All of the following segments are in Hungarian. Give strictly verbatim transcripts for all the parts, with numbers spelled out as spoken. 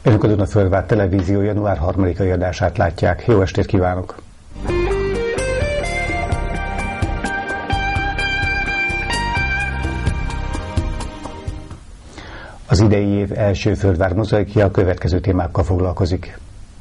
Önök a Dunaföldvár Televízió január harmadikai adását látják. Jó estét kívánok! Az idei év első Földvár mozaikja a következő témákkal foglalkozik.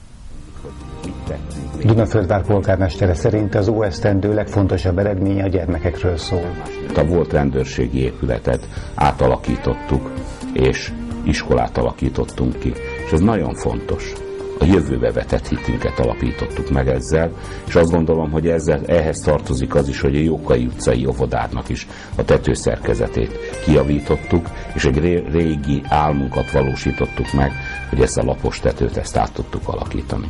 Dunaföldvár polgármestere szerint az óesztendő legfontosabb eredménye a gyermekekről szól. A volt rendőrségi épületet átalakítottuk, és iskolát alakítottunk ki, és ez nagyon fontos. A jövőbe vetett hitünket alapítottuk meg ezzel, és azt gondolom, hogy ezzel, ehhez tartozik az is, hogy a Jókai utcai óvodárnak is a tetőszerkezetét kijavítottuk, és egy régi álmunkat valósítottuk meg, hogy ezt a lapos tetőt ezt át tudtuk alakítani.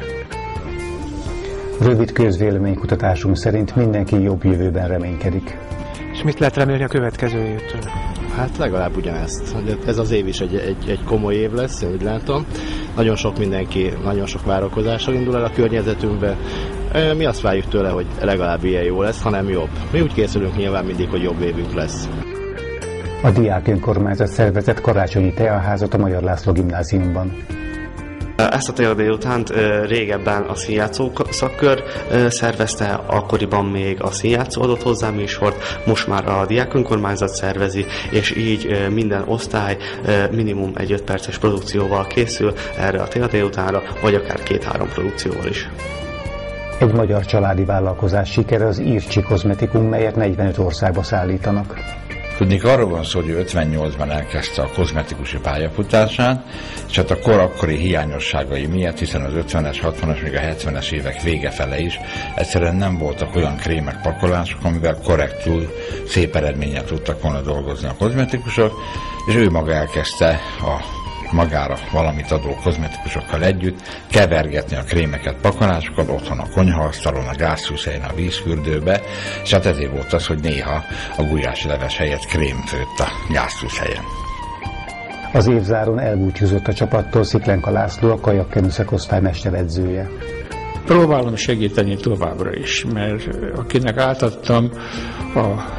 Rövid közvéleménykutatásunk szerint mindenki jobb jövőben reménykedik. És mit lehet remélni a következő évtől? Hát legalább ugyanezt. Ez az év is egy, egy, egy komoly év lesz, úgy látom. Nagyon sok mindenki, nagyon sok várakozással indul el a környezetünkbe. Mi azt várjuk tőle, hogy legalább ilyen jó lesz, hanem jobb. Mi úgy készülünk nyilván mindig, hogy jobb évünk lesz. A Diák Önkormányzat szervezett karácsonyi teaházat a Magyar László Gimnáziumban. Ezt a tél délutánt régebben a színjátszó szakkör szervezte, akkoriban még a színjátszó adott hozzá műsort, most már a Diák Önkormányzat szervezi, és így minden osztály minimum egy öt perces produkcióval készül erre a tél délutánra, vagy akár két-három produkcióval is. Egy magyar családi vállalkozás sikere az Ircsi Kozmetikum, melyet negyvenöt országba szállítanak. Tudnék, arról van szó, hogy ő ötvennyolcban elkezdte a kozmetikusi pályafutását, és hát a kor akkori hiányosságai miatt, hiszen az ötvenes, hatvanas, még a hetvenes évek vége fele is egyszerűen nem voltak olyan krémek, pakolások, amivel korrektül, szép eredménnyel tudtak volna dolgozni a kozmetikusok, és ő maga elkezdte a magára valamit adó kozmetikusokkal együtt kevergetni a krémeket, pakolásokat otthon a konyhaasztalon, a gázszűzhelyen, a vízfürdőbe, és hát ezért volt az, hogy néha a gulyásleves helyett krém főtt a gázszűzhelyen. Az évzáron elbúcsúzott a csapattól Sziklenka László, a kajakkenu szakosztály mesteredzője. Próbálom segíteni továbbra is, mert akinek átadtam a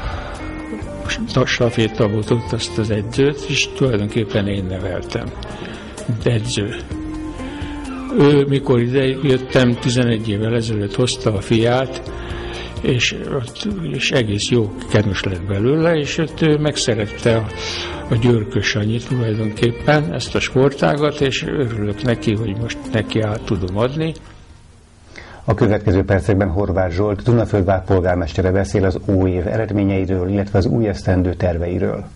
stafétabotot, azt az edzőt, és tulajdonképpen én neveltem, mint edző. Ő, mikor ide jöttem, tizenegy évvel ezelőtt hozta a fiát, és, és egész jó kenus lett belőle, és ott ő megszerette a, a Györkös Sanyit tulajdonképpen, ezt a sportágat, és örülök neki, hogy most neki át tudom adni. A következő percekben Horváth Zsolt, Dunaföldvár polgármestere beszél az új év eredményeiről, illetve az új esztendő terveiről.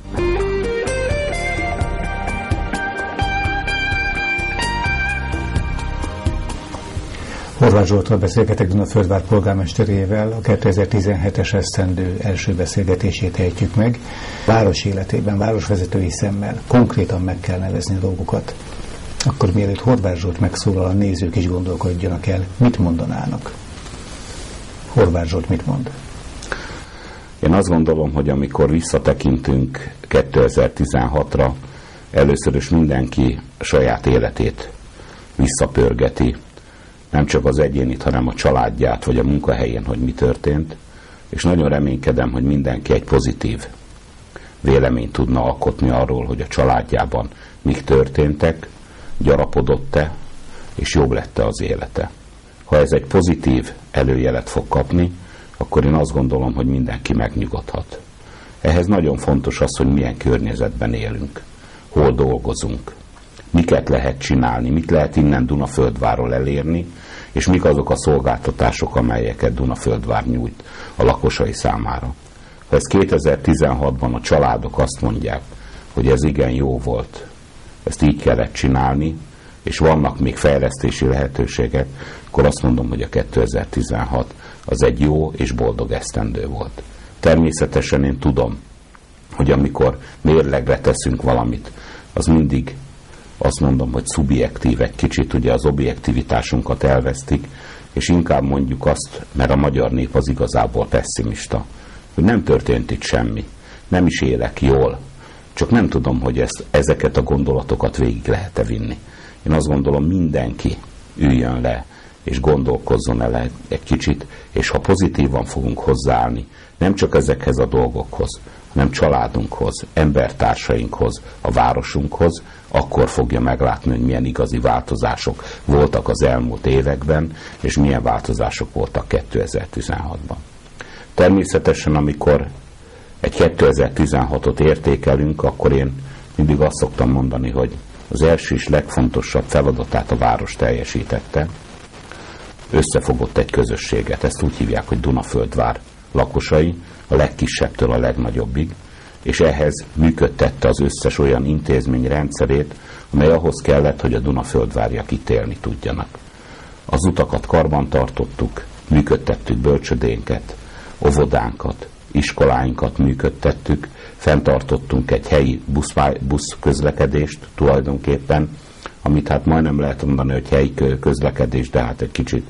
Horváth Zsolttal beszélgetek Dunaföldvár polgármesterével, a kétezer-tizenhetes esztendő első beszélgetését ejtjük meg. Város életében, városvezetői szemmel konkrétan meg kell nevezni a dolgokat. Akkor mielőtt Horváth Zsolt megszólal, a nézők is gondolkodjanak el, mit mondanának. Horváth Zsolt mit mond? Én azt gondolom, hogy amikor visszatekintünk kétezer-tizenhatra, először is mindenki saját életét visszapörgeti, nem csak az egyénit, hanem a családját, vagy a munkahelyén, hogy mi történt, és nagyon reménykedem, hogy mindenki egy pozitív véleményt tudna alkotni arról, hogy a családjában mik történtek, gyarapodott-e, és jobb lett-e az élete. Ha ez egy pozitív előjelet fog kapni, akkor én azt gondolom, hogy mindenki megnyugodhat. Ehhez nagyon fontos az, hogy milyen környezetben élünk, hol dolgozunk, miket lehet csinálni, mit lehet innen Dunaföldvárról elérni, és mik azok a szolgáltatások, amelyeket Dunaföldvár nyújt a lakosai számára. Ha ez kétezer-tizenhatban a családok azt mondják, hogy ez igen jó volt, ezt így kellett csinálni, és vannak még fejlesztési lehetőségek, akkor azt mondom, hogy a kétezer-tizenhat az egy jó és boldog esztendő volt. Természetesen én tudom, hogy amikor mérlegre teszünk valamit, az mindig azt mondom, hogy szubjektív egy kicsit, ugye az objektivitásunkat elvesztik, és inkább mondjuk azt, mert a magyar nép az igazából pessimista, hogy nem történt itt semmi, nem is élek jól, csak nem tudom, hogy ezt, ezeket a gondolatokat végig lehet-e vinni. Én azt gondolom, mindenki üljön le, és gondolkozzon el egy kicsit, és ha pozitívan fogunk hozzáállni, nem csak ezekhez a dolgokhoz, hanem családunkhoz, embertársainkhoz, a városunkhoz, akkor fogja meglátni, hogy milyen igazi változások voltak az elmúlt években, és milyen változások voltak kétezer-tizenhatban. Természetesen, amikor egy kétezer-tizenhatot értékelünk, akkor én mindig azt szoktam mondani, hogy az első és legfontosabb feladatát a város teljesítette, összefogott egy közösséget, ezt úgy hívják, hogy Dunaföldvár lakosai, a legkisebbtől a legnagyobbig, és ehhez működtette az összes olyan intézmény rendszerét, amely ahhoz kellett, hogy a Dunaföldvárjak itt élni tudjanak. Az utakat karbantartottuk, működtettük bölcsödénket, óvodánkat, iskoláinkat működtettük, fenntartottunk egy helyi busz, busz közlekedést tulajdonképpen, amit hát majdnem lehet mondani, hogy helyi közlekedés, de hát egy kicsit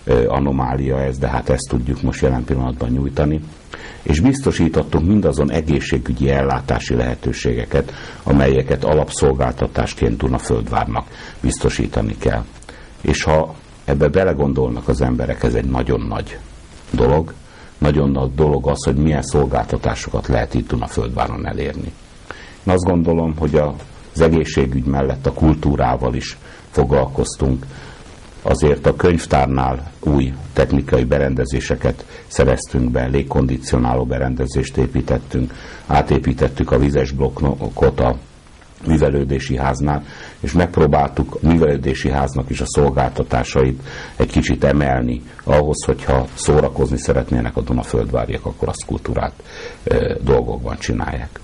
anomália ez, de hát ezt tudjuk most jelen pillanatban nyújtani. És biztosítottunk mindazon egészségügyi ellátási lehetőségeket, amelyeket alapszolgáltatásként Dunaföldvárnak biztosítani kell. És ha ebbe belegondolnak az emberek, ez egy nagyon nagy dolog. Nagyon nagy dolog az, hogy milyen szolgáltatásokat lehet itt Dunaföldváron elérni. Én azt gondolom, hogy az egészségügy mellett a kultúrával is foglalkoztunk. Azért a könyvtárnál új technikai berendezéseket szereztünk be, légkondicionáló berendezést építettünk, átépítettük a vizes blokkot a művelődési háznál, és megpróbáltuk a művelődési háznak is a szolgáltatásait egy kicsit emelni, ahhoz, hogyha szórakozni szeretnének a Dunaföldvárjak, akkor azt kultúrát e, dolgokban csinálják.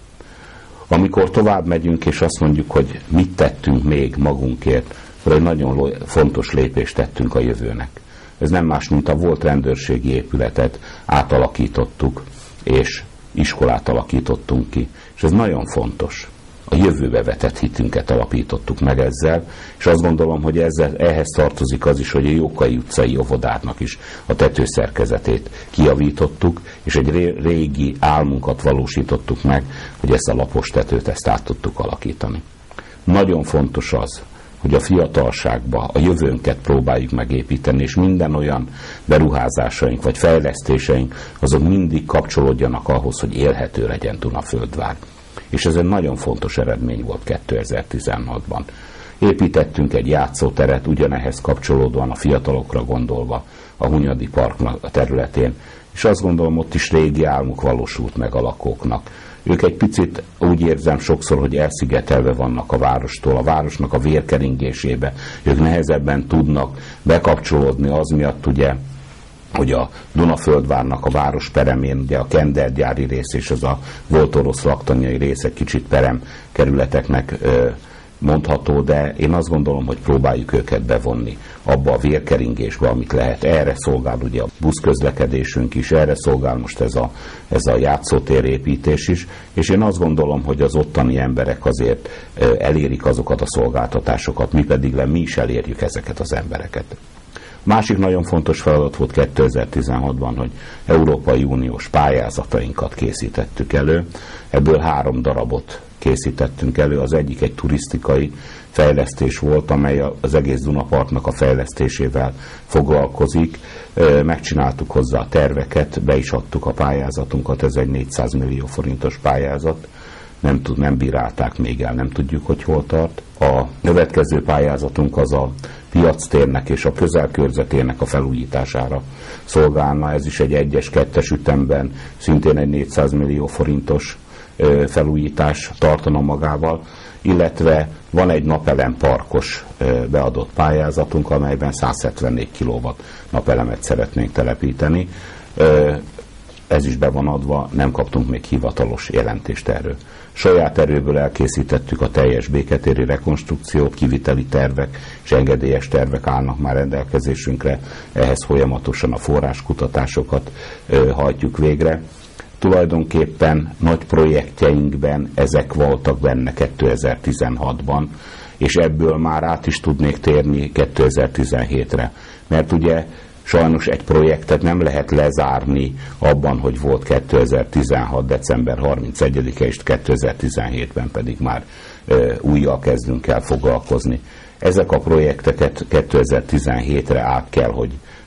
Amikor tovább megyünk, és azt mondjuk, hogy mit tettünk még magunkért, akkor egy nagyon fontos lépést tettünk a jövőnek. Ez nem más, mint a volt rendőrségi épületet átalakítottuk, és iskolát alakítottunk ki. És ez nagyon fontos. A jövőbe vetett hitünket alapítottuk meg ezzel, és azt gondolom, hogy ezzel, ehhez tartozik az is, hogy a Jókai utcai óvodárnak is a tetőszerkezetét kijavítottuk, és egy régi álmunkat valósítottuk meg, hogy ezt a lapos tetőt ezt át tudtuk alakítani. Nagyon fontos az, hogy a fiatalságba a jövőnket próbáljuk megépíteni, és minden olyan beruházásaink vagy fejlesztéseink, azok mindig kapcsolódjanak ahhoz, hogy élhető legyen Dunaföldvár. És ez egy nagyon fontos eredmény volt kétezer-tizenhatban. Építettünk egy játszóteret, ugyanehhez kapcsolódóan a fiatalokra gondolva a Hunyadi Park területén, és azt gondolom, ott is régi álmuk valósult meg a lakóknak. Ők egy picit úgy érzem sokszor, hogy elszigetelve vannak a várostól, a városnak a vérkeringésébe. Ők nehezebben tudnak bekapcsolódni az miatt, ugye, hogy a Dunaföldvárnak a városperemén, ugye a kendergyári rész és az a volt orosz laktanyai rész egy kicsit perem kerületeknek ö, mondható, de én azt gondolom, hogy próbáljuk őket bevonni abba a vérkeringésbe, amit lehet. Erre szolgál ugye a buszközlekedésünk is, erre szolgál most ez a, ez a játszótérépítés is, és én azt gondolom, hogy az ottani emberek azért elérik azokat a szolgáltatásokat, mi pedig le mi is elérjük ezeket az embereket. Másik nagyon fontos feladat volt kétezer-tizenhatban, hogy Európai Uniós pályázatainkat készítettük elő. Ebből három darabot készítettünk elő. Az egyik egy turisztikai fejlesztés volt, amely az egész Dunaparknak a fejlesztésével foglalkozik. Megcsináltuk hozzá a terveket, be is adtuk a pályázatunkat, ez egy négyszáz millió forintos pályázat. Nem, tud, nem bírálták még el, nem tudjuk, hogy hol tart. A következő pályázatunk az a piactérnek és a közelkörzetének a felújítására szolgálna. Ez is egy egyes, kettes ütemben szintén egy négyszáz millió forintos ö, felújítás tartana magával, illetve van egy napelem parkos ö, beadott pályázatunk, amelyben száz hetvennégy kilowatt napelemet szeretnénk telepíteni. Ö, ez is be van adva, nem kaptunk még hivatalos jelentést erről. Saját erőből elkészítettük a teljes béketéri rekonstrukciót, kiviteli tervek és engedélyes tervek állnak már rendelkezésünkre, ehhez folyamatosan a forráskutatásokat ö, hajtjuk végre. Tulajdonképpen nagy projektjeinkben ezek voltak benne kétezer-tizenhatban, és ebből már át is tudnék térni kétezer-tizenhétre, mert ugye sajnos egy projektet nem lehet lezárni abban, hogy volt kétezer-tizenhat. december harmincegyedike, és kétezer-tizenhétben pedig már e, újjal kezdünk el foglalkozni. Ezek a projekteket kétezer-tizenhétre át kell, hogy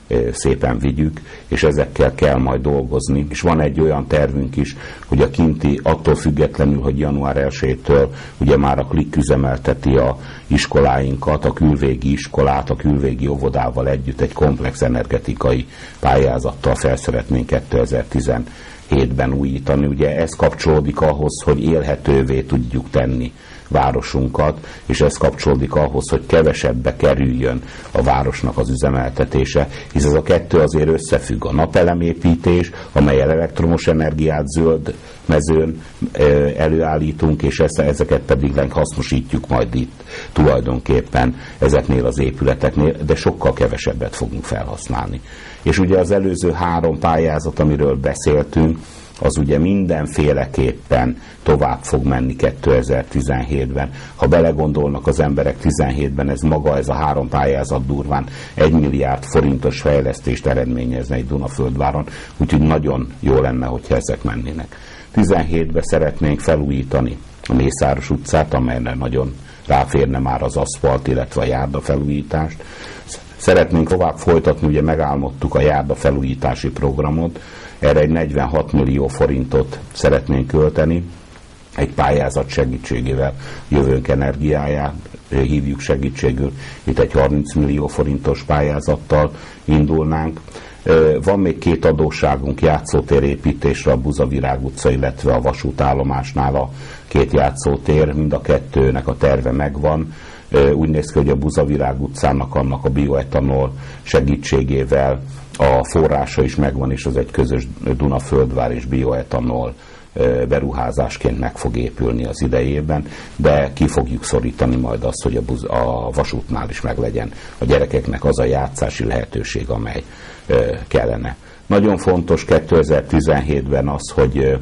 szépen vigyük, és ezekkel kell majd dolgozni. És van egy olyan tervünk is, hogy a kinti, attól függetlenül, hogy január elsejétől ugye már a Klik üzemelteti a iskoláinkat, a külvégi iskolát, a külvégi óvodával együtt egy komplex energetikai pályázattal fel szeretnénk kétezer-tizenhétben újítani. Ugye ez kapcsolódik ahhoz, hogy élhetővé tudjuk tenni városunkat, és ez kapcsolódik ahhoz, hogy kevesebbe kerüljön a városnak az üzemeltetése, hisz ez a kettő azért összefügg. A napelemépítés, amellyel elektromos energiát zöld mezőn előállítunk, és ezeket pedig hasznosítjuk majd itt tulajdonképpen ezeknél az épületeknél, de sokkal kevesebbet fogunk felhasználni. És ugye az előző három pályázat, amiről beszéltünk, az ugye mindenféleképpen tovább fog menni kétezer-tizenhétben. Ha belegondolnak az emberek, tizenhétben ez maga, ez a három pályázat durván egy milliárd forintos fejlesztést eredményezne egy Dunaföldváron, úgyhogy nagyon jó lenne, hogyha ezek mennének. tizenhétben szeretnénk felújítani a Mészáros utcát, amelyre nagyon ráférne már az aszfalt, illetve a járda felújítást. Szeretnénk tovább folytatni, ugye megálmodtuk a járda felújítási programot, erre egy negyvenhat millió forintot szeretnénk költeni, egy pályázat segítségével, Jövőnk energiáját hívjuk segítségül, itt egy harminc millió forintos pályázattal indulnánk. Van még két adósságunk játszótér építésre, a Buzavirág utca, illetve a vasútállomásnál a két játszótér, mind a kettőnek a terve megvan. Úgy néz ki, hogy a Buzavirág utcának annak a bioetanol segítségével a forrása is megvan, és az egy közös Dunaföldvár és bioetanol beruházásként meg fog épülni az idejében, de ki fogjuk szorítani majd azt, hogy a, buz, a vasútnál is meglegyen a gyerekeknek az a játszási lehetőség, amely kellene. Nagyon fontos kétezer-tizenhétben az, hogy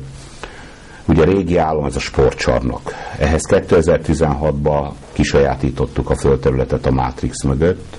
ugye régi álom ez a sportcsarnok. Ehhez kétezer-tizenhatban kisajátítottuk a földterületet a Matrix mögött.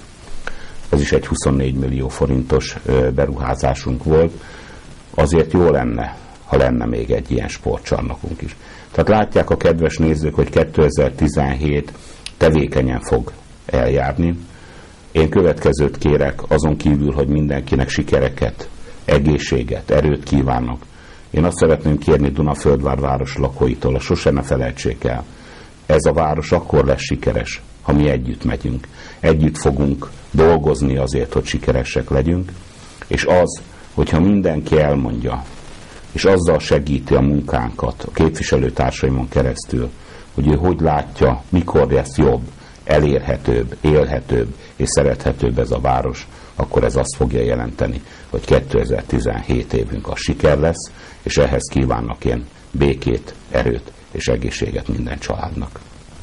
Ez is egy huszonnégy millió forintos beruházásunk volt. Azért jó lenne, ha lenne még egy ilyen sportcsarnokunk is. Tehát látják a kedves nézők, hogy kétezer-tizenhét tevékenyen fog eljárni. Én következőt kérek, azon kívül, hogy mindenkinek sikereket, egészséget, erőt kívánok. Én azt szeretném kérni Dunaföldvár város lakóitól, a sose ne felejtsék el. Ez a város akkor lesz sikeres, ha mi együtt megyünk. Együtt fogunk dolgozni azért, hogy sikeresek legyünk, és az, hogyha mindenki elmondja, és azzal segíti a munkánkat a képviselőtársaimon keresztül, hogy ő hogy látja, mikor lesz jobb, elérhetőbb, élhetőbb és szerethetőbb ez a város, akkor ez azt fogja jelenteni, hogy kétezer-tizenhét évünk a siker lesz, és ehhez kívánok én békét, erőt és egészséget minden családnak.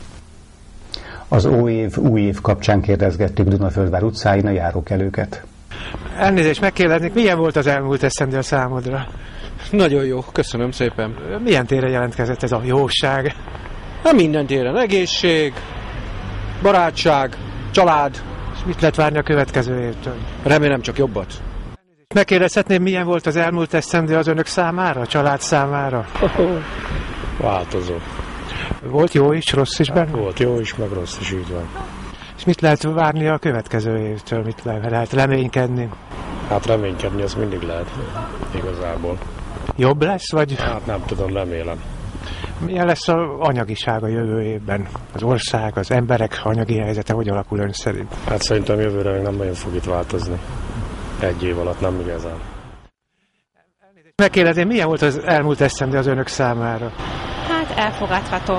Az új év, új év kapcsán kérdezgettük Dunaföldvár utcáin a járókelőket. Elnézést megkérdeznék, milyen volt az elmúlt esztendő a számodra? Nagyon jó, köszönöm szépen. Milyen téren jelentkezett ez a jóság? Na, minden téren. Egészség, barátság, család. És mit lehet várni a következő évtől? Remélem csak jobbat. Megkérdezhetném, milyen volt az elmúlt esztendő az önök számára, a család számára? Változó. Volt jó is, rossz is benne? Volt jó is, meg rossz is, így van. És mit lehet várni a következő évtől? Mit lehet, lehet reménykedni? Hát reménykedni az mindig lehet, igazából. Jobb lesz, vagy? Hát nem tudom, remélem. Milyen lesz az anyagiság a jövő évben? Az ország, az emberek anyagi helyzete hogy alakul ön szerint? Hát szerintem jövőre még nem nagyon fog itt változni. Egy év alatt nem igazán. Megkérdezném, milyen volt az elmúlt esztendő az önök számára? Hát elfogadható.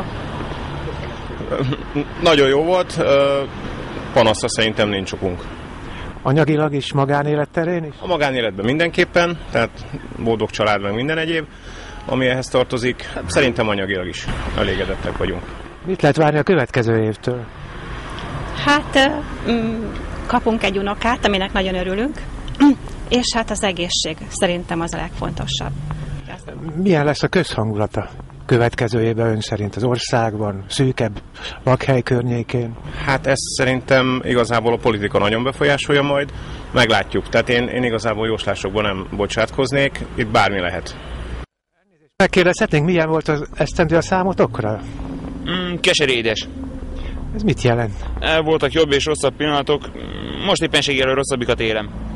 Nagyon jó volt, panaszra szerintem nincs okunk. Anyagilag is, magánélet terén is? A magánéletben mindenképpen, tehát boldog család meg minden egyéb, ami ehhez tartozik. Szerintem anyagilag is elégedettek vagyunk. Mit lehet várni a következő évtől? Hát kapunk egy unokát, aminek nagyon örülünk, és hát az egészség szerintem az a legfontosabb. Milyen lesz a közhangulata következő évben ön szerint az országban, szűkebb lakhely környékén? Hát ezt szerintem igazából a politika nagyon befolyásolja majd, meglátjuk. Tehát én, én igazából jóslásokban nem bocsátkoznék, itt bármi lehet. Megkérdezhetnénk, milyen volt az esztendő a számotokra? Mm, keserédes. Ez mit jelent? Voltak jobb és rosszabb pillanatok, most éppenséggel rosszabbikat élem. És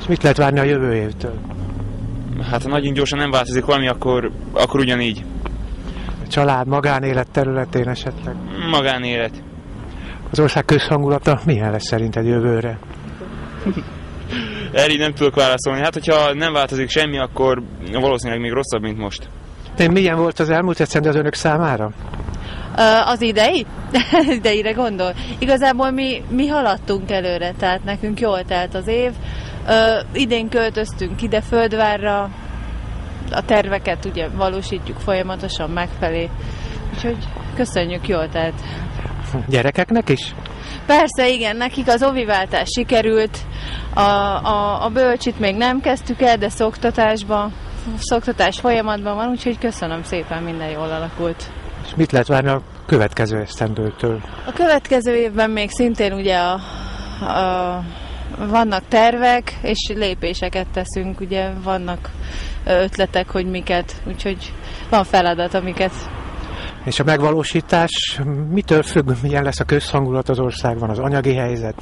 És mit lehet várni a jövő évtől? Hát ha nagyon gyorsan nem változik valami, akkor, akkor ugyanígy. A család, magánélet területén esetleg? Magánélet. Az ország közhangulata milyen lesz szerinted jövőre? Erre így nem tudok válaszolni. Hát, hogyha nem változik semmi, akkor valószínűleg még rosszabb, mint most. De milyen volt az elmúlt esztendő az önök számára? Az idei? Ideire gondol? Igazából mi, mi haladtunk előre, tehát nekünk jól telt az év. Idén költöztünk ide Földvárra, a terveket ugye valósítjuk folyamatosan megfelé, úgyhogy köszönjük, jól telt. Gyerekeknek is? Persze, igen, nekik az oviváltás sikerült, a, a, a bölcsit még nem kezdtük el, de szoktatásban, szoktatás folyamatban van, úgyhogy köszönöm szépen, minden jól alakult. És mit lehet várni a következő esztendőtől? A következő évben még szintén ugye a, a, vannak tervek, és lépéseket teszünk, ugye vannak ötletek, hogy miket, úgyhogy van feladat, amiket. És a megvalósítás mitől függ, milyen lesz a közhangulat az országban, az anyagi helyzet?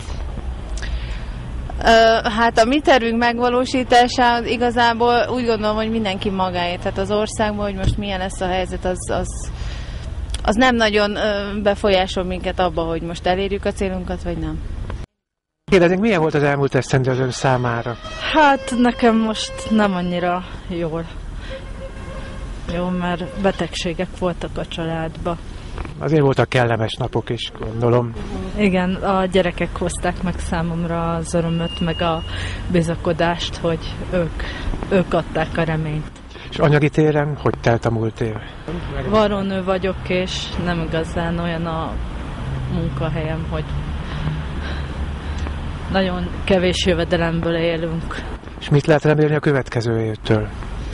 Hát a mi tervünk megvalósítása igazából úgy gondolom, hogy mindenki magáért, tehát az országban, hogy most milyen lesz a helyzet, az, az, az nem nagyon befolyásol minket abba, hogy most elérjük a célunkat, vagy nem. Kérdezünk, milyen volt az elmúlt esztendő az ön számára? Hát nekem most nem annyira jól. Jó, mert betegségek voltak a családba. Azért voltak kellemes napok is, gondolom. Igen, a gyerekek hozták meg számomra az örömöt, meg a bizakodást, hogy ők, ők adták a reményt. És anyagi téren hogy telt a múlt év? Varrónő vagyok, és nem igazán olyan a munkahelyem, hogy nagyon kevés jövedelemből élünk. És mit lehet remélni a következő évtől?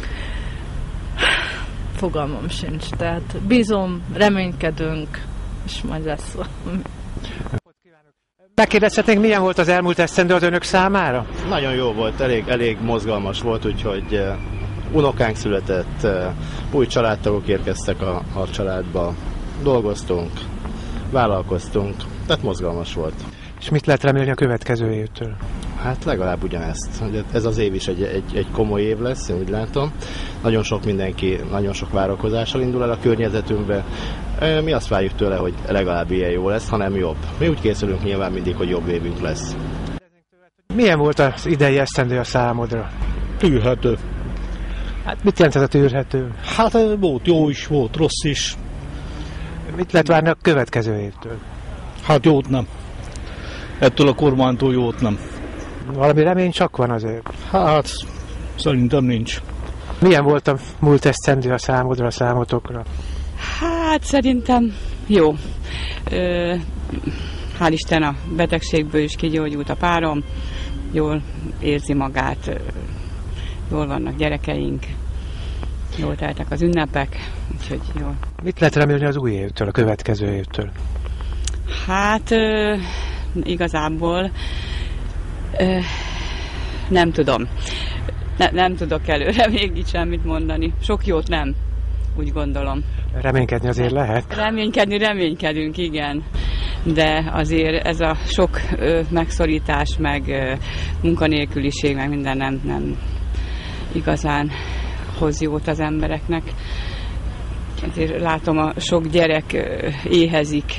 Fogalmam sincs, tehát bízom, reménykedünk, és majd lesz valami. Megkérdezhetnénk, milyen volt az elmúlt esztendő az önök számára? Nagyon jó volt, elég, elég mozgalmas volt, úgyhogy uh, unokánk született, uh, új családtagok érkeztek a, a családba, dolgoztunk, vállalkoztunk, tehát mozgalmas volt. És mit lehet remélni a következő évtől? Hát legalább ugyanezt. Ez az év is egy, egy, egy komoly év lesz, én úgy látom. Nagyon sok mindenki, nagyon sok várakozással indul el a környezetünkbe. Mi azt várjuk tőle, hogy legalább ilyen jó lesz, hanem jobb. Mi úgy készülünk nyilván mindig, hogy jobb évünk lesz. Milyen volt az idei esztendő a számodra? Tűrhető. Hát mit jelent ez a tűrhető? Hát volt jó is, volt rossz is. Mit lehet várni a következő évtől? Hát jót nem. Ettől a kormánytól jót nem. Valami remény csak van azért? Hát, szerintem nincs. Milyen volt a múlt esztendő a számodra, a számotokra? Hát szerintem jó. Ö, hál' Isten a betegségből is kigyógyult a párom. Jól érzi magát, jól vannak gyerekeink, jól teltek az ünnepek, úgyhogy jól. Mit lehet remélni az új évtől, a következő évtől? Hát ö, igazából ö, nem tudom. Ne, nem tudok előre még így semmit mondani. Sok jót nem, úgy gondolom. Reménykedni azért lehet? Reménykedni reménykedünk, igen. De azért ez a sok ö, megszorítás, meg ö, munkanélküliség, meg minden nem, nem igazán hoz jót az embereknek. Azért látom, a sok gyerek ö, éhezik,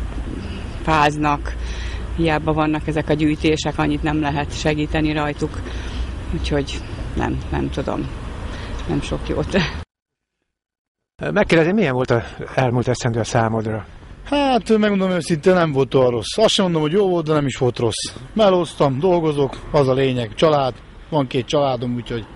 fáznak, hiába vannak ezek a gyűjtések, annyit nem lehet segíteni rajtuk. Úgyhogy nem, nem tudom. Nem sok jót. Megkérdezi, milyen volt az elmúlt esztendő a számodra? Hát, megmondom őszintén, nem volt olyan rossz. Azt sem mondom, hogy jó volt, de nem is volt rossz. Melóztam, dolgozok, az a lényeg. Család, van két családom, úgyhogy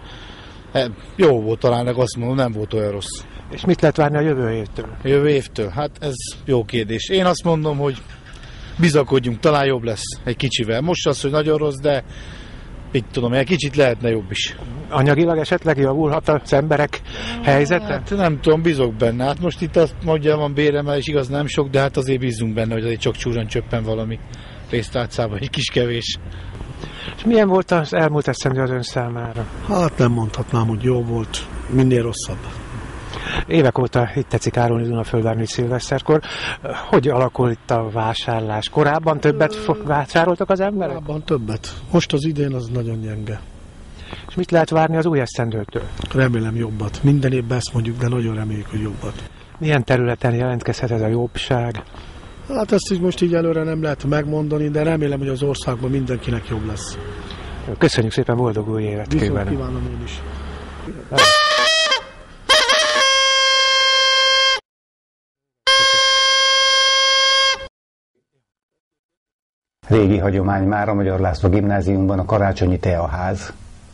jó volt talán, azt mondom, nem volt olyan rossz. És mit lehet várni a jövő évtől? A jövő évtől? Hát ez jó kérdés. Én azt mondom, hogy bizakodjunk, talán jobb lesz egy kicsivel. Most az, hogy nagyon rossz, de így tudom, egy kicsit lehetne jobb is. Anyagilag esetleg javulhat az emberek helyzete? Hát nem tudom, bízok benne. Hát most itt azt mondja, van béremelés, igaz nem sok, de hát azért bízunk benne, hogy azért csak csúran csöppen valami pénztárcában, egy kis kevés. És milyen volt az elmúlt esztendő az ön számára? Hát nem mondhatnám, hogy jó volt, minél rosszabb. Évek óta itt tetszik árulni Dunaföldvárni szilveszterkor. Hogy alakul itt a vásárlás? Korábban többet vásároltak az emberek? Korábban többet. Most az idén az nagyon gyenge. És mit lehet várni az új esztendőtől? Remélem jobbat. Minden évben ezt mondjuk, de nagyon reméljük, hogy jobbat. Milyen területen jelentkezhet ez a jobbság? Hát ezt így most így előre nem lehet megmondani, de remélem, hogy az országban mindenkinek jobb lesz. Köszönjük szépen, boldog új évet kívánok! Kívánom én is. Régi hagyomány már a Magyar László Gimnáziumban a karácsonyi teaház.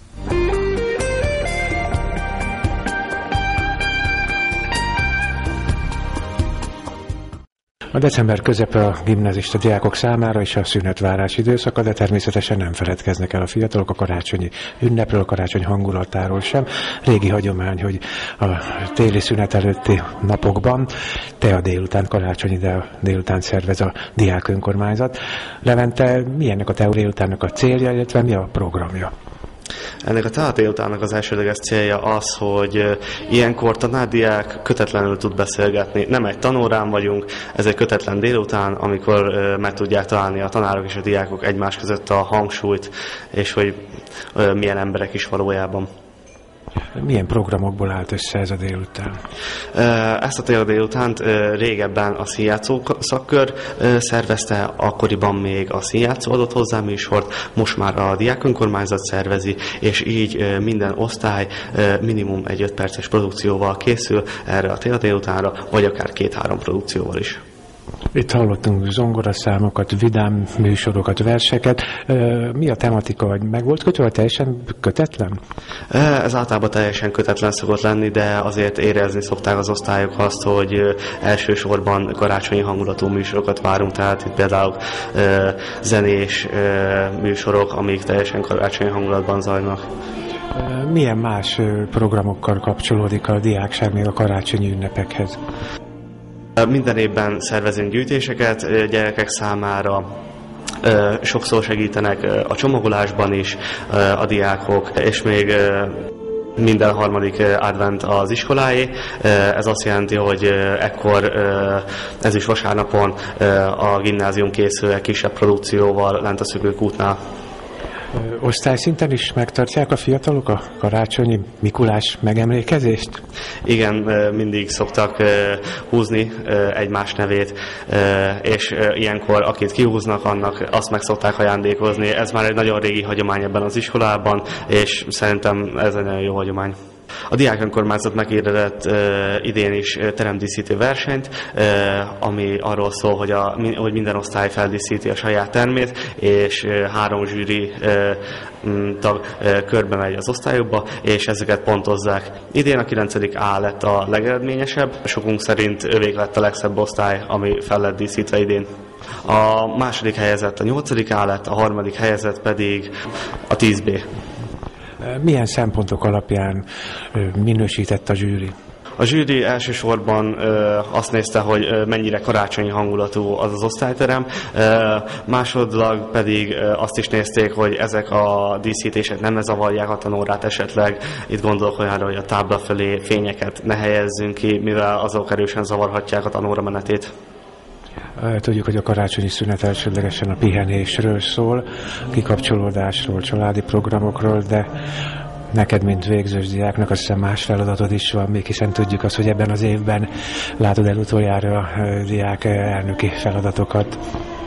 A december közepe a gimnazista diákok számára is a szünetvárás időszaka, de természetesen nem feledkeznek el a fiatalok a karácsonyi ünnepről, a karácsony hangulatáról sem. Régi hagyomány, hogy a téli szünet előtti napokban tea délután, karácsonyi délután szervez a diák önkormányzat. Levente, mi ennek a tea délutánnak a célja, illetve mi a programja? Ennek a tea délutánnak az elsődleges célja az, hogy ilyenkor tanárdiák kötetlenül tud beszélgetni. Nem egy tanórán vagyunk, ez egy kötetlen délután, amikor meg tudják találni a tanárok és a diákok egymás között a hangsúlyt, és hogy milyen emberek is valójában. Milyen programokból állt össze ez a délután? Ezt a tea délutánt régebben a színjátszó szakkör szervezte, akkoriban még a színjátszó adott hozzá műsort, most már a diák önkormányzat szervezi, és így minden osztály minimum egy öt perces produkcióval készül erre a tea délutánra, vagy akár két-három produkcióval is. Itt hallottunk zongoraszámokat, vidám műsorokat, verseket. Mi a tematika, vagy meg volt kötve, vagy teljesen kötetlen? Ez általában teljesen kötetlen szokott lenni, de azért érezni szokták az osztályok azt, hogy elsősorban karácsonyi hangulatú műsorokat várunk, tehát itt például zenés műsorok, amik teljesen karácsonyi hangulatban zajlanak. Milyen más programokkal kapcsolódik a diákság még a karácsonyi ünnepekhez? Minden évben szervezünk gyűjtéseket gyerekek számára, sokszor segítenek a csomagolásban is a diákok, és még minden harmadik advent az iskoláé. Ez azt jelenti, hogy ekkor ez is vasárnapon a gimnázium készül kisebb produkcióval lent a Szökőkútnál. Osztályszinten is megtartják a fiatalok a karácsonyi Mikulás megemlékezést? Igen, mindig szoktak húzni egymás nevét, és ilyenkor akit kihúznak, annak azt meg szokták ajándékozni. Ez már egy nagyon régi hagyomány ebben az iskolában, és szerintem ez egy nagyon jó hagyomány. A diák önkormányzat meghirdetett uh, idén is uh, teremdíszítő versenyt, uh, ami arról szól, hogy, a, mi, hogy minden osztály feldíszíti a saját termét, és uh, három zsűri uh, tag uh, körbe megy az osztályokba, és ezeket pontozzák. Idén a kilencedik A lett a legeredményesebb, sokunk szerint övék lett a legszebb osztály, ami fel lett díszítve idén. A második helyezett a nyolcadik A lett, a harmadik helyezett pedig a tíz B. Milyen szempontok alapján minősített a zsűri? A zsűri elsősorban ö, azt nézte, hogy ö, mennyire karácsonyi hangulatú az az osztályterem, ö, másodlag pedig ö, azt is nézték, hogy ezek a díszítések nem zavarják a tanórát esetleg. Itt gondolok olyanra, hogy a tábla fölé fényeket ne helyezzünk ki, mivel azok erősen zavarhatják a tanóra menetét. Tudjuk, hogy a karácsonyi szünet elsődlegesen a pihenésről szól, kikapcsolódásról, családi programokról, de neked, mint végzős diáknak, azt hiszem más feladatod is van, még hiszen tudjuk azt, hogy ebben az évben látod el utoljára a diák elnöki feladatokat.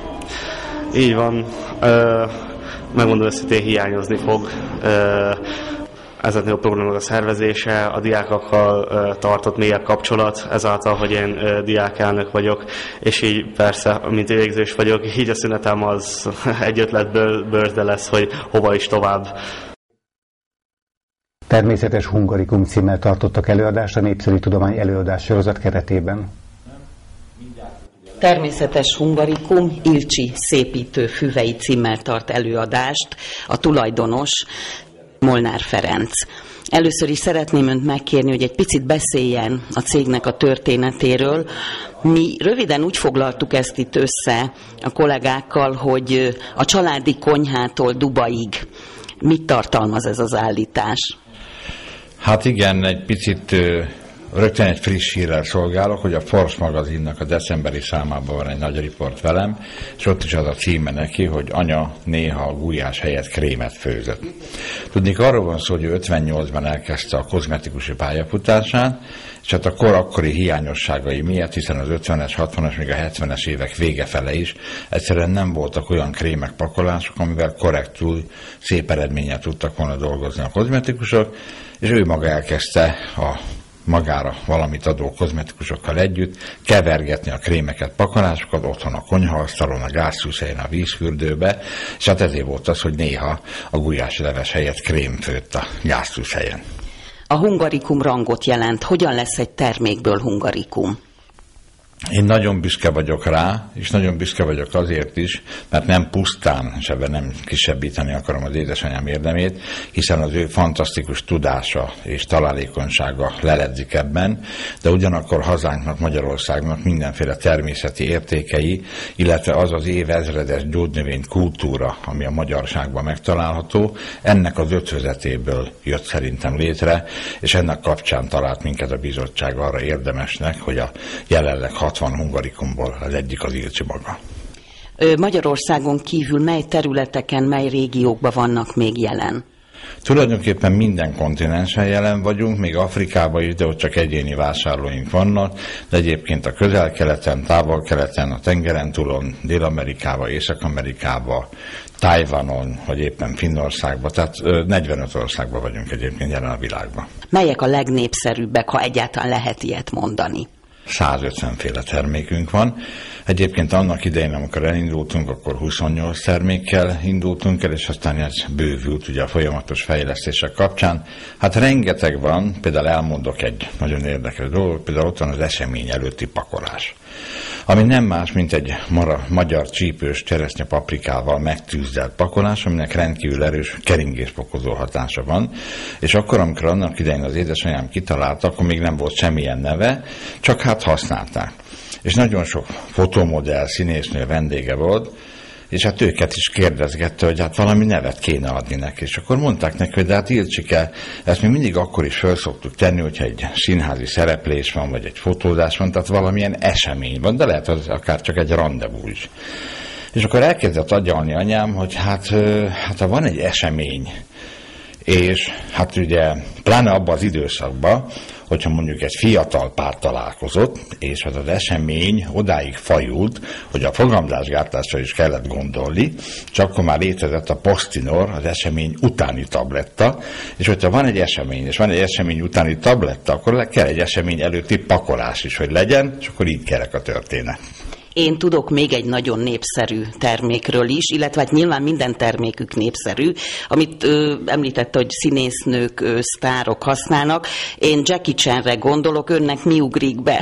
Így van. Ö, megmondom, őszintén hiányozni fog. Ö, Ezeknél a programok a szervezése, a diákokkal uh, tartott mélyebb kapcsolat, ezáltal, hogy én uh, diákelnök vagyok, és így persze, mint végzős vagyok, így a szünetem az egy ötletből bőrde lesz, hogy hova is tovább. Természetes hungarikum címmel tartottak előadást a Népszerű Tudomány előadás sorozat keretében. Természetes hungarikum Ilcsi szépítő füvei címmel tart előadást a tulajdonos, Molnár Ferenc. Először is szeretném önt megkérni, hogy egy picit beszéljen a cégnek a történetéről. Mi röviden úgy foglaltuk ezt itt össze a kollégákkal, hogy a családi konyhától Dubaig mit tartalmaz ez az állítás? Hát igen, egy picit Rögtön egy friss hírrel szolgálok, hogy a Force magazinnak a decemberi számában van egy nagy riport velem, és ott is az a címe neki, hogy anya néha a gulyás helyett krémet főzött. Tudnék, arról van szó, hogy ötvennyolcban elkezdte a kozmetikusi pályafutását, és hát a kor akkori hiányosságai miatt, hiszen az ötvenes, hatvanas, még a hetvenes évek vége fele is egyszerűen nem voltak olyan krémek, pakolások, amivel korrektül, szép eredménnyel tudtak volna dolgozni a kozmetikusok, és ő maga elkezdte a magára valamit adó kozmetikusokkal együtt kevergetni a krémeket, pakolásokat otthon a konyhaasztalon, a gázszűzhelyen, a vízfürdőbe, és hát ezért volt az, hogy néha a gulyásleves helyett krém főtt a gázszűzhelyen. A hungarikum rangot jelent. Hogyan lesz egy termékből hungarikum? Én nagyon büszke vagyok rá, és nagyon büszke vagyok azért is, mert nem pusztán, és ebben nem kisebbíteni akarom az édesanyám érdemét, hiszen az ő fantasztikus tudása és találékonysága leledzik ebben, de ugyanakkor hazánknak, Magyarországnak mindenféle természeti értékei, illetve az az évezredes gyógynövény kultúra, ami a magyarságban megtalálható, ennek az ötvözetéből jött szerintem létre, és ennek kapcsán talált minket a bizottság arra érdemesnek, hogy a jelenleg hatvan hungarikumból az egyik az Ilcsi maga. Magyarországon kívül mely területeken, mely régiókban vannak még jelen? Tulajdonképpen minden kontinensen jelen vagyunk, még Afrikában is, de ott csak egyéni vásárlóink vannak, de egyébként a közel-keleten, távol-keleten, a tengeren túlon, Dél-Amerikában, Észak-Amerikában, Tajvanon, vagy éppen Finnországban, tehát negyvenöt országban vagyunk egyébként jelen a világban. Melyek a legnépszerűbbek, ha egyáltalán lehet ilyet mondani? százötven féle termékünk van. Egyébként annak idején, amikor elindultunk, akkor huszonnyolc termékkel indultunk el, és aztán ez bővült ugye a folyamatos fejlesztések kapcsán. Hát rengeteg van, például elmondok egy nagyon érdekes dolgot, például ott van az esemény előtti pakolás, ami nem más, mint egy mara, magyar csípős cseresznye paprikával megtűzdelt pakolás, aminek rendkívül erős keringésfokozó hatása van, és akkor, amikor annak idején az édesanyám kitalálta, akkor még nem volt semmilyen neve, csak hát használták. És nagyon sok fotomodell, színésznő vendége volt, és hát őket is kérdezgette, hogy hát valami nevet kéne adni neki. És akkor mondták neki, hogy de hát Ilcsike, ezt mi mindig akkor is föl szoktuk tenni, hogyha egy színházi szereplés van, vagy egy fotózás van, tehát valamilyen esemény van, de lehet az akár csak egy randevú is. És akkor elkezdett agyalni anyám, hogy hát, hát ha van egy esemény, és hát ugye pláne abban az időszakban, hogyha mondjuk egy fiatal pár találkozott, és az az esemény odáig fajult, hogy a fogamzásgátlásra is kellett gondolni, csak akkor már létezett a Postinor, az esemény utáni tabletta, és hogyha van egy esemény, és van egy esemény utáni tabletta, akkor kell egy esemény előtti pakolás is, hogy legyen, és akkor így kerek a történet. Én tudok még egy nagyon népszerű termékről is, illetve hát nyilván minden termékük népszerű, amit ö, említette, hogy színésznők, ö, sztárok használnak. Én Jackie Chanre gondolok, önnek mi ugrik be?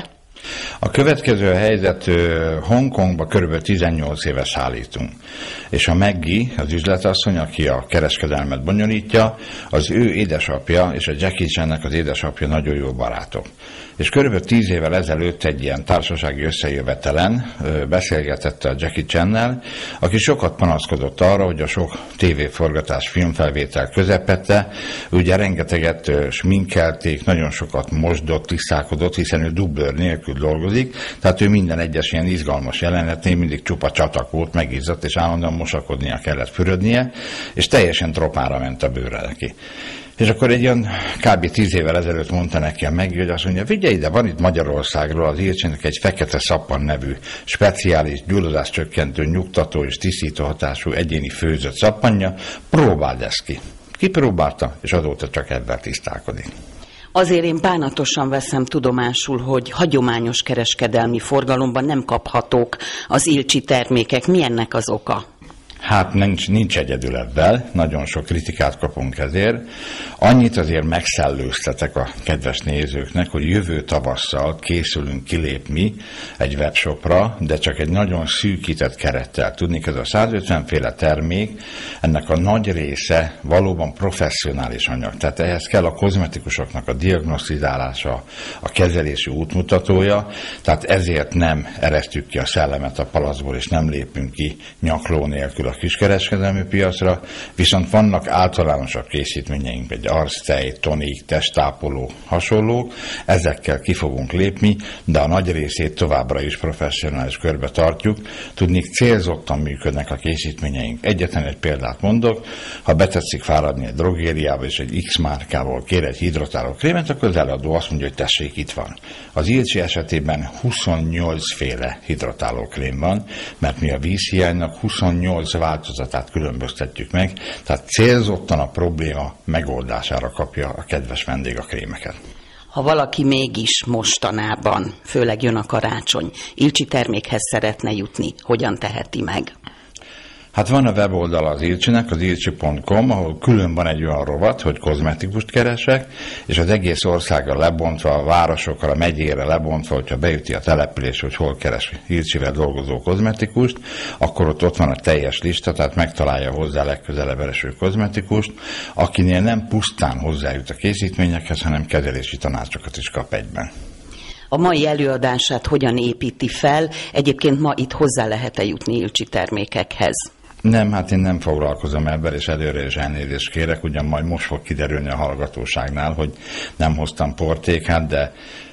A következő helyzet, Hongkongba körülbelül tizennyolc éve szállítunk. És a Maggie, az üzletasszony, aki a kereskedelmet bonyolítja, az ő édesapja és a Jackie Channek az édesapja nagyon jó barátok. És körülbelül tíz évvel ezelőtt egy ilyen társasági összejövetelen beszélgetett a Jackie Channel, aki sokat panaszkodott arra, hogy a sok tévéforgatás, filmfelvétel közepette, ugye rengeteget sminkelték, nagyon sokat mosdott, tisztálkodott, hiszen ő dublőr nélkül dolgozik, tehát ő minden egyes ilyen izgalmas jelenetnél mindig csupa csatak volt, megizzadt, és állandóan mosakodnia kellett, fürödnie, és teljesen tropára ment a bőre neki. És akkor egy olyan kb. tíz évvel ezelőtt mondta nekem meg, hogy azt mondja, figyelj ide, van itt Magyarországról az Ilcsének egy fekete szappan nevű speciális gyulladáscsökkentő, nyugtató és tisztító hatású egyéni főzött szappanja, próbáld ezt ki. Kipróbálta, és azóta csak ebben tisztálkodik. Azért én bánatosan veszem tudomásul, hogy hagyományos kereskedelmi forgalomban nem kaphatók az Ilcsi termékek. Mi ennek az oka? Hát nincs, nincs egyedül ebben, nagyon sok kritikát kapunk ezért. Annyit azért megszellőztetek a kedves nézőknek, hogy jövő tavasszal készülünk kilépni egy webshopra, de csak egy nagyon szűkített kerettel. Tudni, ez a százötven féle termék, ennek a nagy része valóban professzionális anyag. Tehát ehhez kell a kozmetikusoknak a diagnosztizálása, a kezelési útmutatója, tehát ezért nem eresztjük ki a szellemet a palaszból, és nem lépünk ki nyakló nélkül a kiskereskedelmi piacra, viszont vannak általánosabb készítményeink, egy arctej, tonik, testtápoló, hasonlók, ezekkel ki fogunk lépni, de a nagy részét továbbra is professzionális körbe tartjuk. Tudnék, célzottan működnek a készítményeink. Egyetlen egy példát mondok, ha betetszik fáradni egy drogériába, és egy X márkából kér egy hidratáló krémet, akkor az eladó azt mondja, hogy tessék, itt van. Az Ilcsi esetében huszonnyolc féle hidratáló krém van, mert mi a vízhiánynak huszonnyolc változatát különböztetjük meg, tehát célzottan a probléma megoldására kapja a kedves vendég a krémeket. Ha valaki mégis mostanában, főleg jön a karácsony, Ilcsi termékhez szeretne jutni, hogyan teheti meg? Hát van a weboldala az Ilcsinek, az ilcsi pont com, ahol külön van egy olyan rovat, hogy kozmetikust keresek, és az egész országra lebontva, a városokra, a megyére lebontva, hogyha beüti a település, hogy hol keres Ilcsivel dolgozó kozmetikust, akkor ott, ott van a teljes lista, tehát megtalálja hozzá legközelebb eső kozmetikust, akinél nem pusztán hozzájut a készítményekhez, hanem kezelési tanácsokat is kap egyben. A mai előadását hogyan építi fel? Egyébként ma itt hozzá lehet-e jutni Ilcsi termékekhez? Nem, hát én nem foglalkozom ebben, és előre is elnézést kérek, ugyan majd most fog kiderülni a hallgatóságnál, hogy nem hoztam portékát, de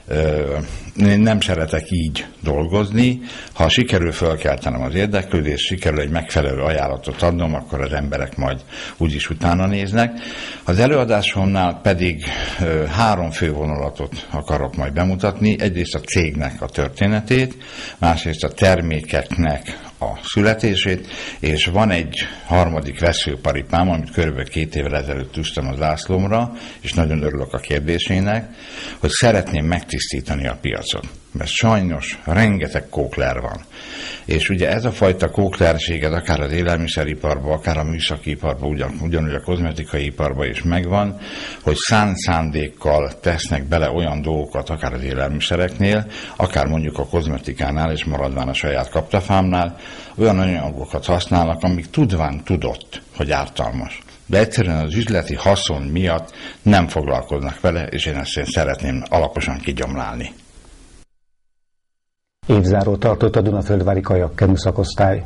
ö, én nem szeretek így dolgozni. Ha sikerül fölkeltenem az érdeklődést, sikerül egy megfelelő ajánlatot adnom, akkor az emberek majd úgyis utána néznek. Az előadásomnál pedig ö, három fő vonulatot akarok majd bemutatni. Egyrészt a cégnek a történetét, másrészt a termékeknek a születését, és van egy harmadik veszőparipám, amit körülbelül két évvel ezelőtt tűztem az zászlómra, és nagyon örülök a kérdésének, hogy szeretném megtisztítani a piacot. Mert sajnos rengeteg kókler van. És ugye ez a fajta kóklerséget akár az élelmiszeriparban, akár a műszaki iparban, ugyan, ugyanúgy a kozmetikai iparban is megvan, hogy szánt szándékkal tesznek bele olyan dolgokat, akár az élelmiszereknél, akár mondjuk a kozmetikánál, és maradván a saját kaptafámnál, olyan anyagokat használnak, amik tudván tudott, hogy ártalmas. De egyszerűen az üzleti haszon miatt nem foglalkoznak vele, és én ezt én szeretném alaposan kigyomlálni. Évzáró tartott a Dunaföldvári kajakkenu szakosztály.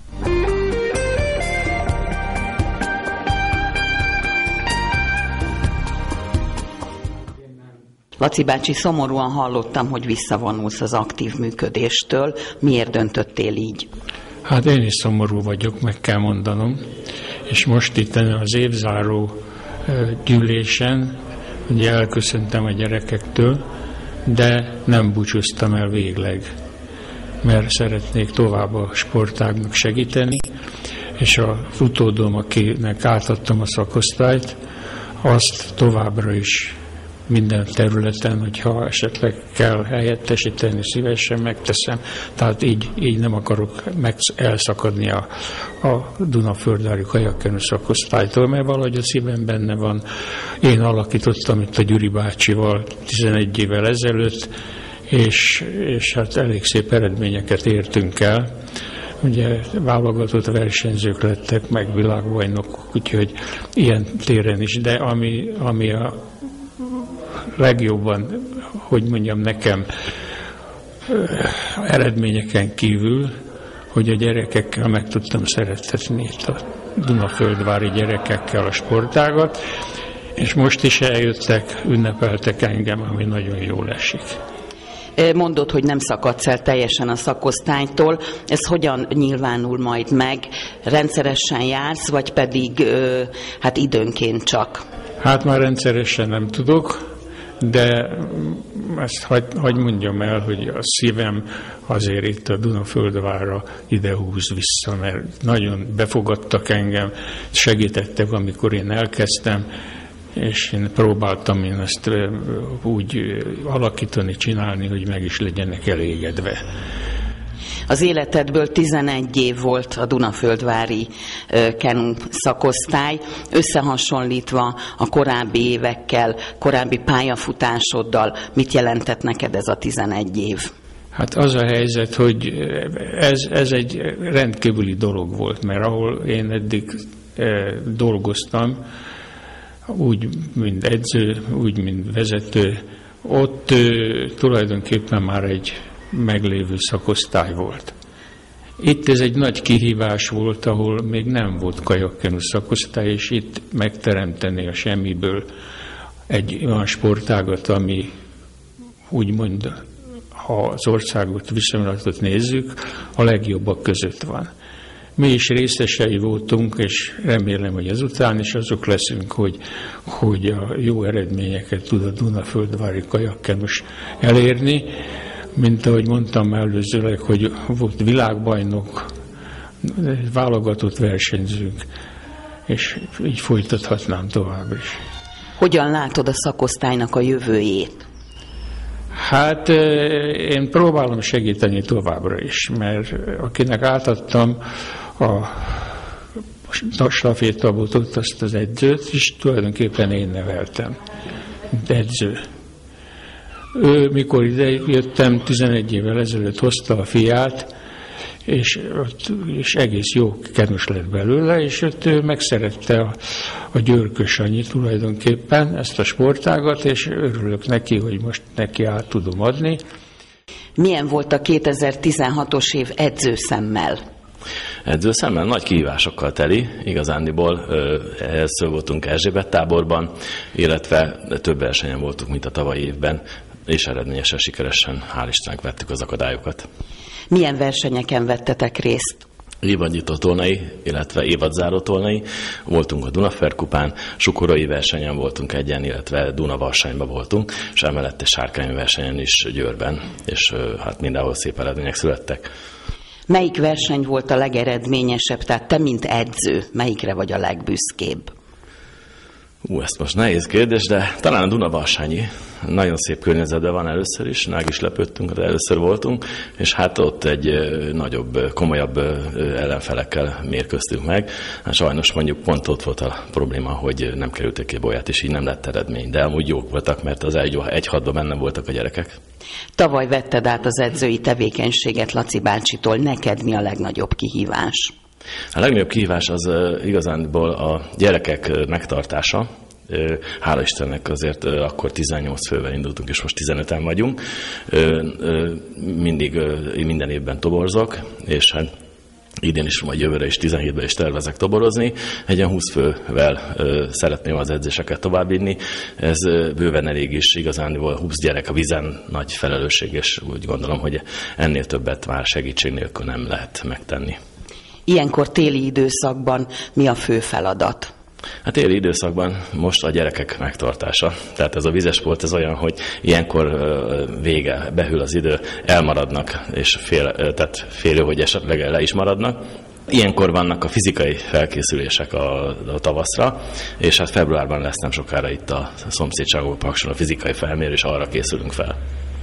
Laci bácsi, szomorúan hallottam, hogy visszavonulsz az aktív működéstől. Miért döntöttél így? Hát én is szomorú vagyok, meg kell mondanom. És most itt az évzáró gyűlésen ugye elköszöntem a gyerekektől, de nem búcsúztam el végleg, mert szeretnék tovább a sportágnak segíteni, és az utódom, akinek átadtam a szakosztályt, azt továbbra is minden területen, hogyha esetleg kell helyettesíteni, szívesen megteszem. Tehát így, így nem akarok meg elszakadni a, a Dunaföldvári kajakkenu szakosztálytól, mert valahogy a szívem benne van. Én alakítottam itt a Gyuri bácsival tizenegy évvel ezelőtt, és, és hát elég szép eredményeket értünk el. Ugye válogatott versenyzők lettek, meg világbajnokok, úgyhogy ilyen téren is, de ami, ami a legjobban, hogy mondjam nekem, eredményeken kívül, hogy a gyerekekkel meg tudtam szerettetni itt a Dunaföldvári gyerekekkel a sportágat, és most is eljöttek, ünnepeltek engem, ami nagyon jól esik. Mondod, hogy nem szakadsz el teljesen a szakosztálytól. Ez hogyan nyilvánul majd meg? Rendszeresen jársz, vagy pedig hát időnként csak? Hát már rendszeresen nem tudok, de ezt hagy, hagy mondjam el, hogy a szívem azért itt a Dunaföldvárra ide húz vissza, mert nagyon befogadtak engem, segítettek, amikor én elkezdtem, és én próbáltam én ezt úgy alakítani, csinálni, hogy meg is legyenek elégedve. Az életedből tizenegy év volt a Dunaföldvári kenu szakosztály, összehasonlítva a korábbi évekkel, korábbi pályafutásoddal, mit jelentett neked ez a tizenegy év? Hát az a helyzet, hogy ez, ez egy rendkívüli dolog volt, mert ahol én eddig dolgoztam, úgy, mint edző, úgy, mint vezető, ott tulajdonképpen már egy meglévő szakosztály volt. Itt ez egy nagy kihívás volt, ahol még nem volt kajakkenu szakosztály, és itt megteremteni a semmiből egy olyan sportágat, ami úgymond, ha az országot viszonylatot nézzük, a legjobbak között van. Mi is részesei voltunk, és remélem, hogy ezután is azok leszünk, hogy, hogy a jó eredményeket tud a Dunaföldvári kajakkenus elérni. Mint ahogy mondtam előzőleg, hogy volt világbajnok, válogatott versenyzőnk, és így folytathatnám tovább is. Hogyan látod a szakosztálynak a jövőjét? Hát én próbálom segíteni továbbra is, mert akinek átadtam a stafétabotot, azt az edzőt is tulajdonképpen én neveltem, mint edző. Ő, mikor ide jöttem, tizenegy évvel ezelőtt hozta a fiát, és, és egész jó kenus lett belőle, és ott ő megszerette a, a Györkös Sanyi tulajdonképpen ezt a sportágat, és örülök neki, hogy most neki át tudom adni. Milyen volt a kétezer-tizenhatos év edzőszemmel? Edzőszemmel nagy kihívásokkal teli, igazándiból először voltunk Erzsébet táborban, illetve több versenyen voltunk, mint a tavalyi évben, és eredményesen, sikeresen, hál' Istennek vettük az akadályokat. Milyen versenyeken vettetek részt? Évadnyitó tolnai, illetve évadzáró tolnai. Voltunk a Dunafer kupán, Sukorai versenyen voltunk egyen, illetve Dunavarsányban voltunk, és emellett egy sárkány versenyen is Győrben, és hát mindenhol szép eredmények születtek. Melyik verseny volt a legeredményesebb, tehát te, mint edző, melyikre vagy a legbüszkébb? Ú, ezt most nehéz kérdés, de talán a Dunavarsányi. Nagyon szép környezetben van először is, meg is lepődtünk, de először voltunk, és hát ott egy nagyobb, komolyabb ellenfelekkel mérkőztünk meg. Hát sajnos mondjuk pont ott volt a probléma, hogy nem kerültek ki bolyát, és így nem lett eredmény. De amúgy jók voltak, mert az egy, egy hatban benne voltak a gyerekek. Tavaly vetted át az edzői tevékenységet Laci bácsitól. Neked mi a legnagyobb kihívás? A legnagyobb kihívás az igazánból a gyerekek megtartása. Hála Istennek azért akkor tizennyolc fővel indultunk, és most tizenöten vagyunk. Mindig, minden évben toborzok, és hát idén is, majd jövőre is, tizenhétben is tervezek toborozni. Egy ilyen húsz fővel szeretném az edzéseket továbbvinni. Ez bőven elég is, igazán húsz gyerek a vízen, nagy felelősség, és úgy gondolom, hogy ennél többet már segítség nélkül nem lehet megtenni. Ilyenkor téli időszakban mi a fő feladat? A téli időszakban most a gyerekek megtartása. Tehát ez a vizesport, ez olyan, hogy ilyenkor vége, behűl az idő, elmaradnak, és fél, tehát félő, hogy esetleg le is maradnak. Ilyenkor vannak a fizikai felkészülések a, a tavaszra, és hát februárban lesz nem sokára itt a szomszédságok Pakson a fizikai felmérés, arra készülünk fel.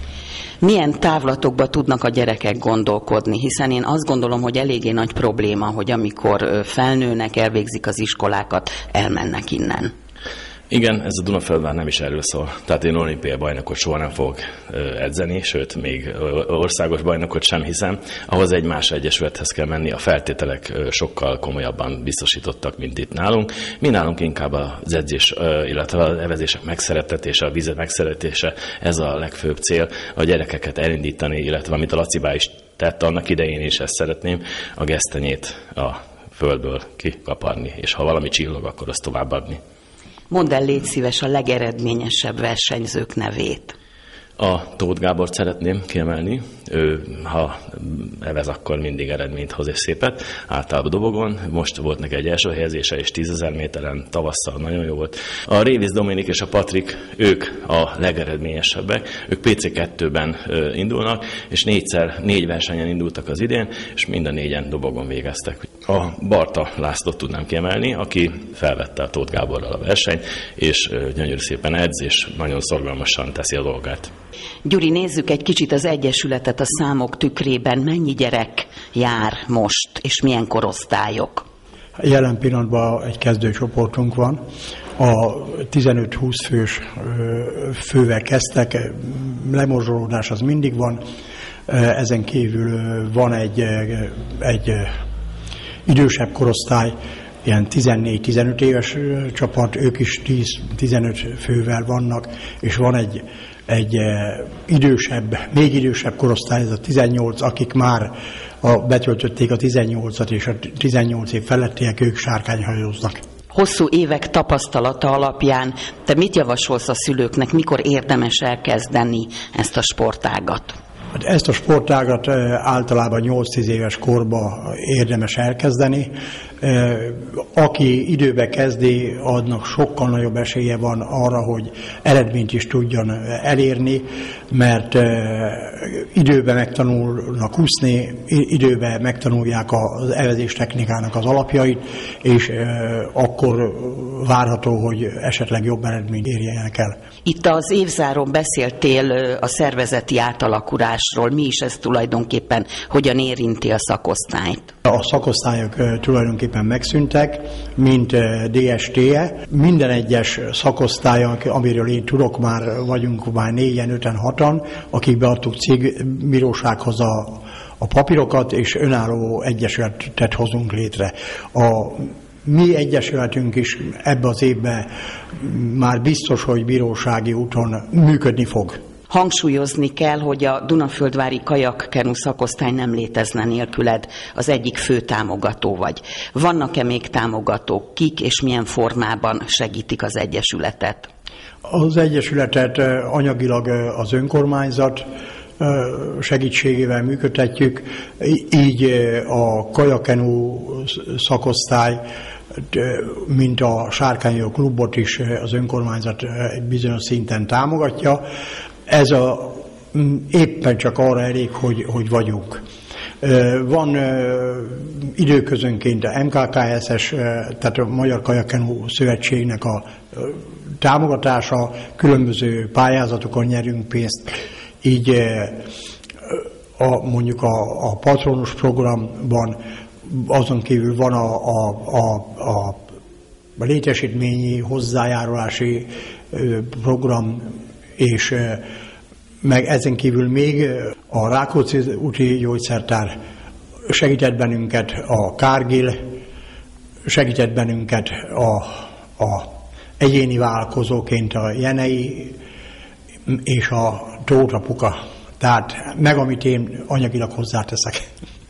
Milyen távlatokba tudnak a gyerekek gondolkodni, hiszen én azt gondolom, hogy eléggé nagy probléma, hogy amikor felnőnek, elvégzik az iskolákat, elmennek innen. Igen, ez a Dunaföldvár nem is erről szól. Tehát én olimpiai bajnokot soha nem fogok edzeni, sőt, még országos bajnokot sem hiszem. Ahhoz egy más egyesülethez kell menni, a feltételek sokkal komolyabban biztosítottak, mint itt nálunk. Mi nálunk inkább az edzés, illetve az evezések megszerettetése, a víz megszeretése, ez a legfőbb cél, a gyerekeket elindítani, illetve amit a Laci bá is tett annak idején is, ezt szeretném, a gesztenyét a földből kikaparni, és ha valami csillog, akkor azt továbbadni. Mondd el, légy szíves, a legeredményesebb versenyzők nevét. A Tóth Gábort szeretném kiemelni. Ő, ha evez, akkor mindig eredményt hoz és szépet. Általában dobogon. Most volt neki egy első helyezése, és tízezer méteren tavasszal nagyon jó volt. A Révisz Dominik és a Patrik, ők a legeredményesebbek. Ők pé cé kettőben indulnak, és négyszer, négy versenyen indultak az idén, és mind a négyen dobogon végeztek. A Barta Lászlót tudnám kiemelni, aki felvette a Tóth Gáborral a versenyt, és gyönyörű szépen edz, és nagyon szorgalmasan teszi a dolgát. Gyuri, nézzük egy kicsit az Egyesületet a számok tükrében. Mennyi gyerek jár most, és milyen korosztályok? Jelen pillanatban egy kezdőcsoportunk van. A tizenöt-húsz fős fővel kezdtek, lemorzsolódás az mindig van. Ezen kívül van egy, egy idősebb korosztály, ilyen tizennégy-tizenöt éves csapat, ők is tíz-tizenöt fővel vannak, és van egy egy idősebb, még idősebb korosztály, ez a tizennyolc, akik már a, betöltötték a tizennyolcat, és a tizennyolc év felettiek, ők sárkányhajóznak. Hosszú évek tapasztalata alapján te mit javasolsz a szülőknek, mikor érdemes elkezdeni ezt a sportágat? Ezt a sportágat általában nyolc-tíz éves korba érdemes elkezdeni. Aki időbe kezdi, adnak sokkal nagyobb esélye van arra, hogy eredményt is tudjon elérni, mert időben megtanulnak úszni, időben megtanulják az evezés technikának az alapjait, és akkor várható, hogy esetleg jobb eredményt érjenek el. Itt az évzáron beszéltél a szervezeti átalakulásról. Mi is ez tulajdonképpen, hogyan érinti a szakosztályt? A szakosztályok tulajdonképpen megszűntek, mint dé es té-e. Minden egyes szakosztályok, amiről én tudok, már vagyunk már négyen, öten, hatan, akik beadtuk cégbírósághoz a, a papírokat, és önálló egyesületet hozunk létre. A mi egyesületünk is ebbe az évben már biztos, hogy bírósági úton működni fog. Hangsúlyozni kell, hogy a Dunaföldvári kajakkenu szakosztály nem létezne nélküled, az egyik fő támogató vagy. Vannak-e még támogatók, kik és milyen formában segítik az egyesületet? Az egyesületet anyagilag az önkormányzat segítségével működtetjük, így a kajakkenu szakosztály, mint a Sárkányhajó klubot is az önkormányzat bizonyos szinten támogatja. Ez a, éppen csak arra elég, hogy, hogy vagyunk. Van időközönként a em ká ká es es, tehát a Magyar Kajakkenu Szövetségnek a támogatása, különböző pályázatokon nyerünk pénzt, így a, mondjuk a, a patronus programban, azon kívül van a, a, a, a létesítményi hozzájárulási program, és meg ezen kívül még a Rákóczi úti gyógyszertár segített bennünket, a Kárgil segített bennünket, a, a egyéni vállalkozóként a Jenei és a Tóth apuka. Tehát meg, amit én anyagilag hozzáteszek.